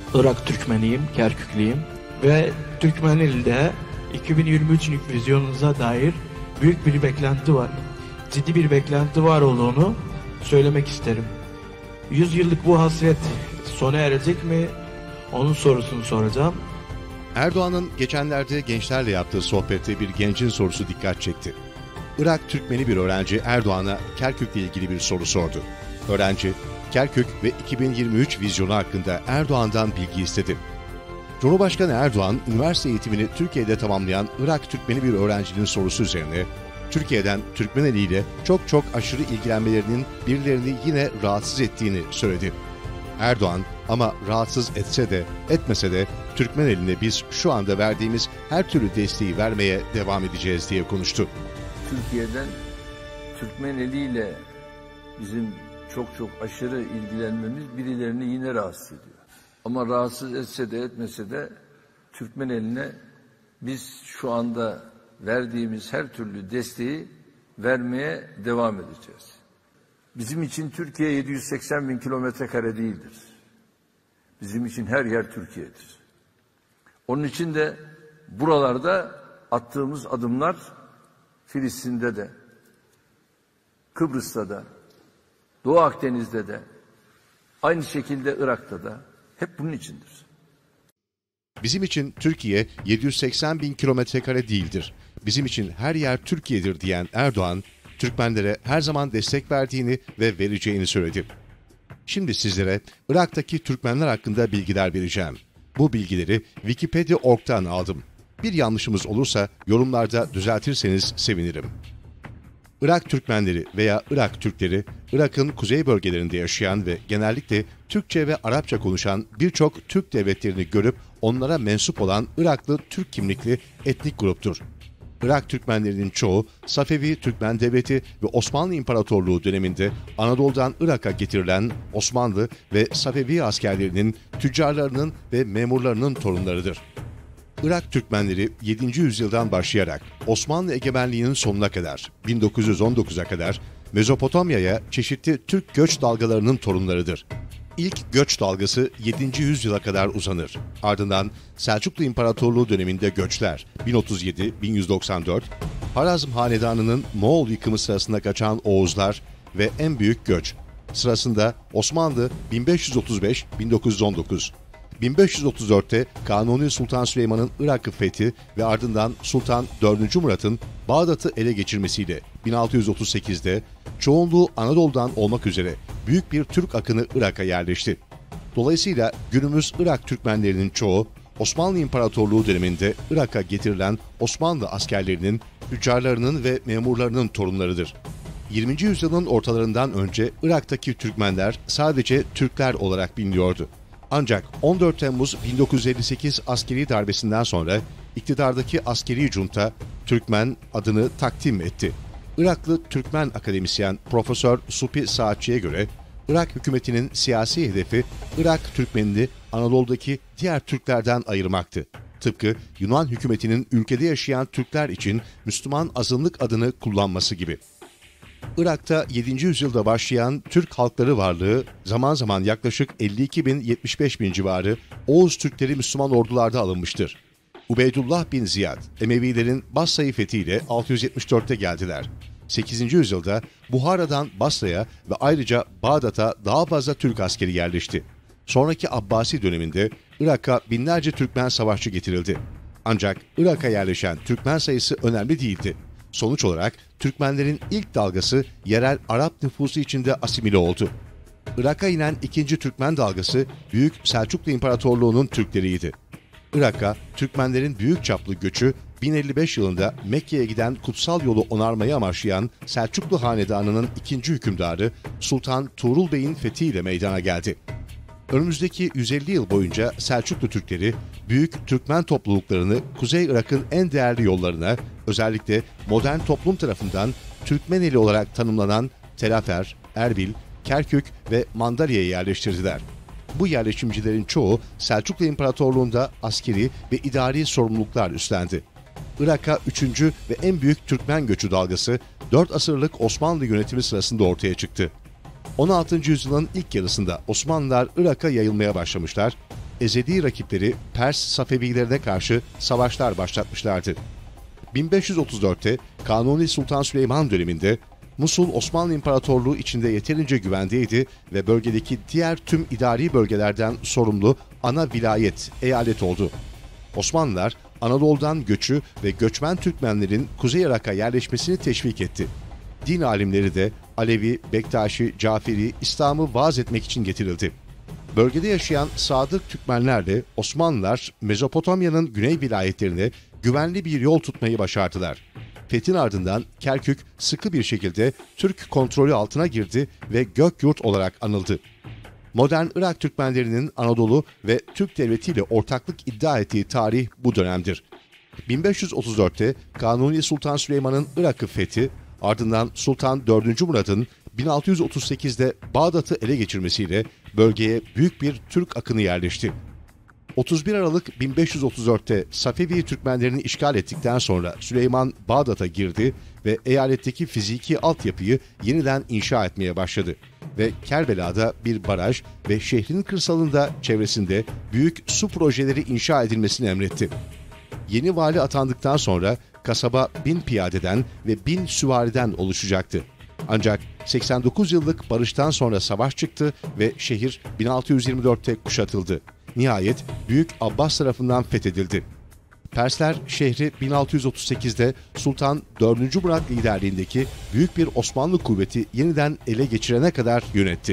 Irak Türkmeniyim, Kerküklüyüm ve Türkmeneli'de 2023 vizyonunuza dair büyük bir beklenti var. Ciddi bir beklenti var olduğunu söylemek isterim. 100 yıllık bu hasret sona erecek mi? Onun sorusunu soracağım. Erdoğan'ın geçenlerde gençlerle yaptığı sohbette bir gencin sorusu dikkat çekti. Irak Türkmeni bir öğrenci Erdoğan'a Kerkük'le ilgili bir soru sordu. Öğrenci, Kerkük ve 2023 vizyonu hakkında Erdoğan'dan bilgi istedi. Cumhurbaşkanı Erdoğan, üniversite eğitimini Türkiye'de tamamlayan Irak Türkmeni bir öğrencinin sorusu üzerine, Türkiye'den Türkmeneli ile çok aşırı ilgilenmelerinin birilerini yine rahatsız ettiğini söyledi. Erdoğan, ama rahatsız etse de etmese de Türkmeneli'ne biz şu anda verdiğimiz her türlü desteği vermeye devam edeceğiz diye konuştu. Türkiye'den Türkmeneli ile bizim çok aşırı ilgilenmemiz birilerini yine rahatsız ediyor. Ama rahatsız etse de etmese de Türkmeneli'ne biz şu anda verdiğimiz her türlü desteği vermeye devam edeceğiz. Bizim için Türkiye 780 bin kilometre kare değildir. Bizim için her yer Türkiye'dir. Onun için de buralarda attığımız adımlar Filistin'de de, Kıbrıs'ta da, Doğu Akdeniz'de de, aynı şekilde Irak'ta da hep bunun içindir. Bizim için Türkiye 780 bin kilometre kare değildir. Bizim için her yer Türkiye'dir diyen Erdoğan, Türkmenlere her zaman destek verdiğini ve vereceğini söyledi. Şimdi sizlere Irak'taki Türkmenler hakkında bilgiler vereceğim. Bu bilgileri Wikipedia.org'dan aldım. Bir yanlışımız olursa yorumlarda düzeltirseniz sevinirim. Irak Türkmenleri veya Irak Türkleri, Irak'ın kuzey bölgelerinde yaşayan ve genellikle Türkçe ve Arapça konuşan birçok Türk devletlerini görüp onlara mensup olan Iraklı Türk kimlikli etnik gruptur. Irak Türkmenlerinin çoğu Safevi Türkmen Devleti ve Osmanlı İmparatorluğu döneminde Anadolu'dan Irak'a getirilen Osmanlı ve Safevi askerlerinin, tüccarlarının ve memurlarının torunlarıdır. Irak Türkmenleri 7. yüzyıldan başlayarak Osmanlı egemenliğinin sonuna kadar 1919'a kadar Mezopotamya'ya çeşitli Türk göç dalgalarının torunlarıdır. İlk göç dalgası 7. yüzyıla kadar uzanır. Ardından Selçuklu İmparatorluğu döneminde göçler 1037-1194, Harazm Hanedanı'nın Moğol yıkımı sırasında kaçan Oğuzlar ve en büyük göç sırasında Osmanlı 1535-1919, 1534'te Kanuni Sultan Süleyman'ın Irak'ı fethi ve ardından Sultan 4. Murat'ın Bağdat'ı ele geçirmesiyle 1638'de çoğunluğu Anadolu'dan olmak üzere büyük bir Türk akını Irak'a yerleşti. Dolayısıyla günümüz Irak Türkmenlerinin çoğu Osmanlı İmparatorluğu döneminde Irak'a getirilen Osmanlı askerlerinin, tüccarlarının ve memurlarının torunlarıdır. 20. yüzyılın ortalarından önce Irak'taki Türkmenler sadece Türkler olarak biliniyordu. Ancak 14 Temmuz 1958 askeri darbesinden sonra iktidardaki askeri junta Türkmen adını takdim etti. Iraklı Türkmen akademisyen Profesör Supi Saatçı'ya göre Irak hükümetinin siyasi hedefi Irak Türkmenini Anadolu'daki diğer Türklerden ayırmaktı. Tıpkı Yunan hükümetinin ülkede yaşayan Türkler için Müslüman azınlık adını kullanması gibi. Irak'ta 7. yüzyılda başlayan Türk halkları varlığı zaman zaman yaklaşık 52 bin-75 bin civarı Oğuz Türkleri Müslüman ordularda alınmıştır. Ubeydullah bin Ziyad, Emevilerin Basra'yı fethiyle 674'te geldiler. 8. yüzyılda Buhara'dan Basra'ya ve ayrıca Bağdat'a daha fazla Türk askeri yerleşti. Sonraki Abbasi döneminde Irak'a binlerce Türkmen savaşçı getirildi. Ancak Irak'a yerleşen Türkmen sayısı önemli değildi. Sonuç olarak Türkmenlerin ilk dalgası yerel Arap nüfusu içinde asimile oldu. Irak'a inen ikinci Türkmen dalgası Büyük Selçuklu İmparatorluğu'nun Türkleriydi. Irak'a Türkmenlerin büyük çaplı göçü 1055 yılında Mekke'ye giden kutsal yolu onarmayı amaçlayan Selçuklu Hanedanı'nın ikinci hükümdarı Sultan Tuğrul Bey'in fethiyle meydana geldi. Önümüzdeki 150 yıl boyunca Selçuklu Türkleri büyük Türkmen topluluklarını Kuzey Irak'ın en değerli yollarına, özellikle modern toplum tarafından Türkmeneli olarak tanımlanan Telafer, Erbil, Kerkük ve Mandalya'ya yerleştirdiler. Bu yerleşimcilerin çoğu Selçuklu İmparatorluğu'nda askeri ve idari sorumluluklar üstlendi. Irak'a 3. ve en büyük Türkmen göçü dalgası 4 asırlık Osmanlı yönetimi sırasında ortaya çıktı. 16. yüzyılın ilk yarısında Osmanlılar Irak'a yayılmaya başlamışlar. ezeli rakipleri Pers Safevilerine karşı savaşlar başlatmışlardı. 1534'te Kanuni Sultan Süleyman döneminde Musul Osmanlı İmparatorluğu içinde yeterince güvendeydi ve bölgedeki diğer tüm idari bölgelerden sorumlu ana vilayet, eyalet oldu. Osmanlılar Anadolu'dan göçü ve göçmen Türkmenlerin Kuzey Irak'a yerleşmesini teşvik etti. Din alimleri de Alevi, Bektaşi, Caferi, İslam'ı vaaz etmek için getirildi. Bölgede yaşayan sadık Türkmenlerle Osmanlılar Mezopotamya'nın güney vilayetlerine güvenli bir yol tutmayı başardılar. Fethin ardından Kerkük sıkı bir şekilde Türk kontrolü altına girdi ve Gökyurt olarak anıldı. Modern Irak Türkmenlerinin Anadolu ve Türk Devleti ile ortaklık iddia ettiği tarih bu dönemdir. 1534'te Kanuni Sultan Süleyman'ın Irak'ı fethi, ardından Sultan 4. Murad'ın 1638'de Bağdat'ı ele geçirmesiyle bölgeye büyük bir Türk akını yerleşti. 31 Aralık 1534'te Safevi Türkmenlerini işgal ettikten sonra Süleyman Bağdat'a girdi ve eyaletteki fiziki altyapıyı yeniden inşa etmeye başladı ve Kerbela'da bir baraj ve şehrin kırsalında çevresinde büyük su projeleri inşa edilmesini emretti. Yeni vali atandıktan sonra kasaba 1000 piyadeden ve 1000 süvariden oluşacaktı. Ancak 89 yıllık barıştan sonra savaş çıktı ve şehir 1624'te kuşatıldı. Nihayet Büyük Abbas tarafından fethedildi. Persler şehri 1638'de Sultan 4. Murad liderliğindeki büyük bir Osmanlı kuvveti yeniden ele geçirene kadar yönetti.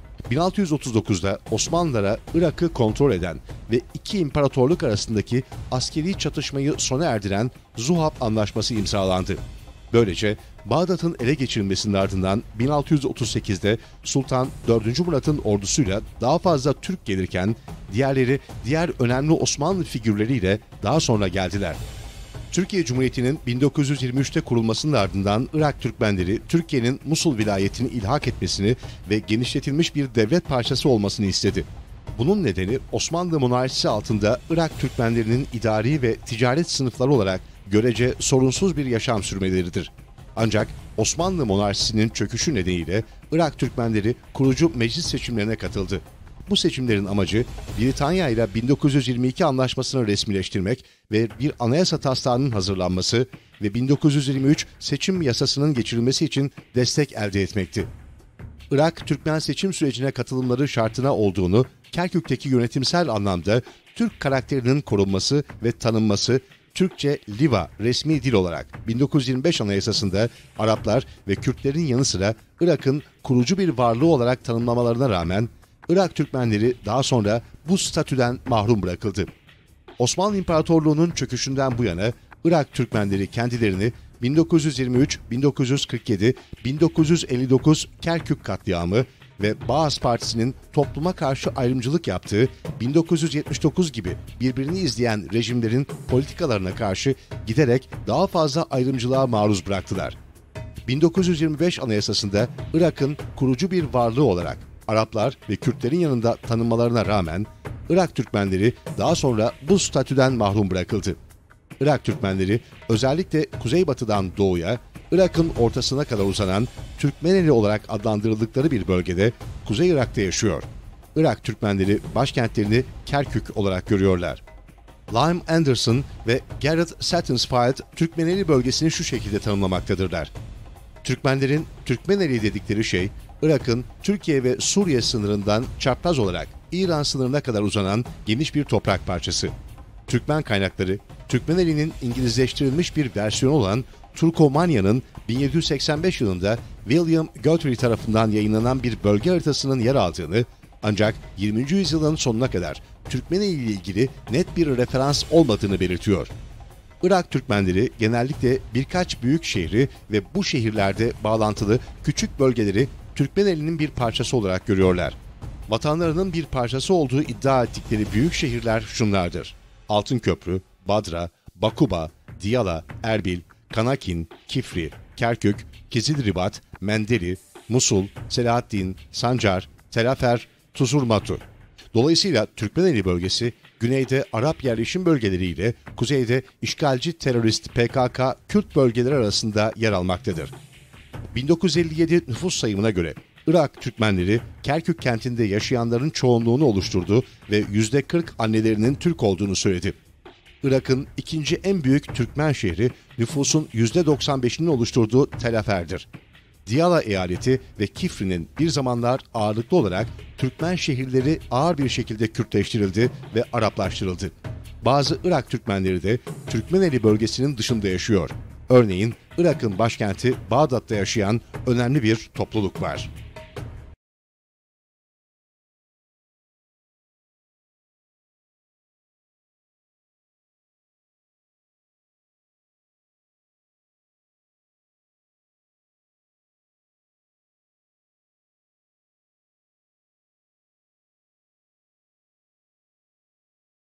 1639'da Osmanlılara Irak'ı kontrol eden ve iki imparatorluk arasındaki askeri çatışmayı sona erdiren Zuhab Anlaşması imzalandı. Böylece Bağdat'ın ele geçirilmesinin ardından 1638'de Sultan 4. Murat'ın ordusuyla daha fazla Türk gelirken diğerleri diğer önemli Osmanlı figürleriyle daha sonra geldiler. Türkiye Cumhuriyeti'nin 1923'te kurulmasının ardından Irak Türkmenleri Türkiye'nin Musul vilayetini ilhak etmesini ve genişletilmiş bir devlet parçası olmasını istedi. Bunun nedeni Osmanlı monarşisi altında Irak Türkmenlerinin idari ve ticaret sınıfları olarak görece sorunsuz bir yaşam sürmeleridir. Ancak Osmanlı monarşisinin çöküşü nedeniyle Irak Türkmenleri kurucu meclis seçimlerine katıldı. Bu seçimlerin amacı Britanya ile 1922 anlaşmasını resmileştirmek ve bir anayasa taslağının hazırlanması ve 1923 seçim yasasının geçirilmesi için destek elde etmekti. Irak Türkmen seçim sürecine katılımları şartına olduğunu, Kerkük'teki yönetimsel anlamda Türk karakterinin korunması ve tanınması, Türkçe Liva resmi dil olarak 1925 Anayasası'nda Araplar ve Kürtlerin yanı sıra Irak'ın kurucu bir varlığı olarak tanımlamalarına rağmen Irak Türkmenleri daha sonra bu statüden mahrum bırakıldı. Osmanlı İmparatorluğu'nun çöküşünden bu yana Irak Türkmenleri kendilerini 1923, 1947, 1959 Kerkük katliamı ve Baas Partisi'nin topluma karşı ayrımcılık yaptığı 1979 gibi birbirini izleyen rejimlerin politikalarına karşı giderek daha fazla ayrımcılığa maruz bıraktılar. 1925 Anayasası'nda Irak'ın kurucu bir varlığı olarak Araplar ve Kürtlerin yanında tanınmalarına rağmen Irak Türkmenleri daha sonra bu statüden mahrum bırakıldı. Irak Türkmenleri özellikle kuzeybatıdan doğuya, Irak'ın ortasına kadar uzanan Türkmeneli olarak adlandırıldıkları bir bölgede Kuzey Irak'ta yaşıyor. Irak Türkmenleri başkentlerini Kerkük olarak görüyorlar. Lime Anderson ve Garrett Sattersfield Türkmeneli bölgesini şu şekilde tanımlamaktadırlar. Türkmenlerin Türkmeneli dedikleri şey, Irak'ın Türkiye ve Suriye sınırından çapraz olarak İran sınırına kadar uzanan geniş bir toprak parçası. Türkmen kaynakları, Türkmeneli'nin İngilizleştirilmiş bir versiyonu olan Turkomanya'nın 1785 yılında William Guthrie tarafından yayınlanan bir bölge haritasının yer aldığını, ancak 20. yüzyılın sonuna kadar Türkmeneli ile ilgili net bir referans olmadığını belirtiyor. Irak Türkmenleri genellikle birkaç büyük şehri ve bu şehirlerde bağlantılı küçük bölgeleri Türkmeneli'nin bir parçası olarak görüyorlar. Vatanlarının bir parçası olduğu iddia ettikleri büyük şehirler şunlardır: Altınköprü, Badra, Bakuba, Diyala, Erbil, Kanakin, Kifri, Kerkük, Kizilribat, Mendeli, Musul, Selahaddin, Sancar, Telafer, Tuzurmatu. Dolayısıyla Türkmeneli bölgesi, güneyde Arap yerleşim bölgeleriyle kuzeyde işgalci terörist PKK Kürt bölgeleri arasında yer almaktadır. 1957 nüfus sayımına göre Irak Türkmenleri Kerkük kentinde yaşayanların çoğunluğunu oluşturdu ve %40 annelerinin Türk olduğunu söyledi. Irak'ın ikinci en büyük Türkmen şehri nüfusun %95'ini oluşturduğu Tel Afer'dir. Diyala eyaleti ve Kifri'nin bir zamanlar ağırlıklı olarak Türkmen şehirleri ağır bir şekilde Kürtleştirildi ve Araplaştırıldı. Bazı Irak Türkmenleri de Türkmeneli bölgesinin dışında yaşıyor. Örneğin Irak'ın başkenti Bağdat'ta yaşayan önemli bir topluluk var.